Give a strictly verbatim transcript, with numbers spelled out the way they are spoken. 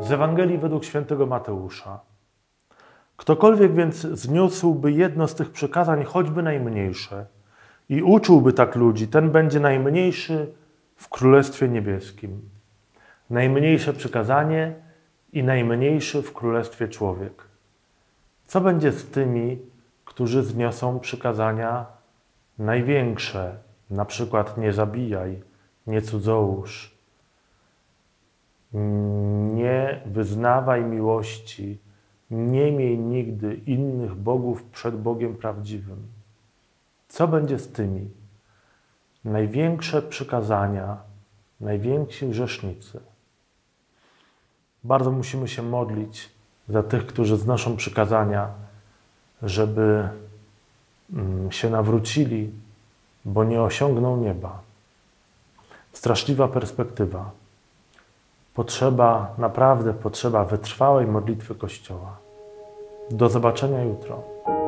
Z Ewangelii według świętego Mateusza. Ktokolwiek więc zniósłby jedno z tych przykazań, choćby najmniejsze, i uczyłby tak ludzi, ten będzie najmniejszy w Królestwie Niebieskim. Najmniejsze przykazanie i najmniejszy w Królestwie człowiek. Co będzie z tymi, którzy zniosą przykazania największe, na przykład nie zabijaj, nie cudzołóż, nie wyznawaj miłości, nie miej nigdy innych bogów przed Bogiem prawdziwym. Co będzie z tymi? Największe przykazania, najwięksi grzesznicy. Bardzo musimy się modlić za tych, którzy znoszą przykazania, żeby się nawrócili, bo nie osiągną nieba. Straszliwa perspektywa. Potrzeba, naprawdę potrzeba wytrwałej modlitwy Kościoła. Do zobaczenia jutro.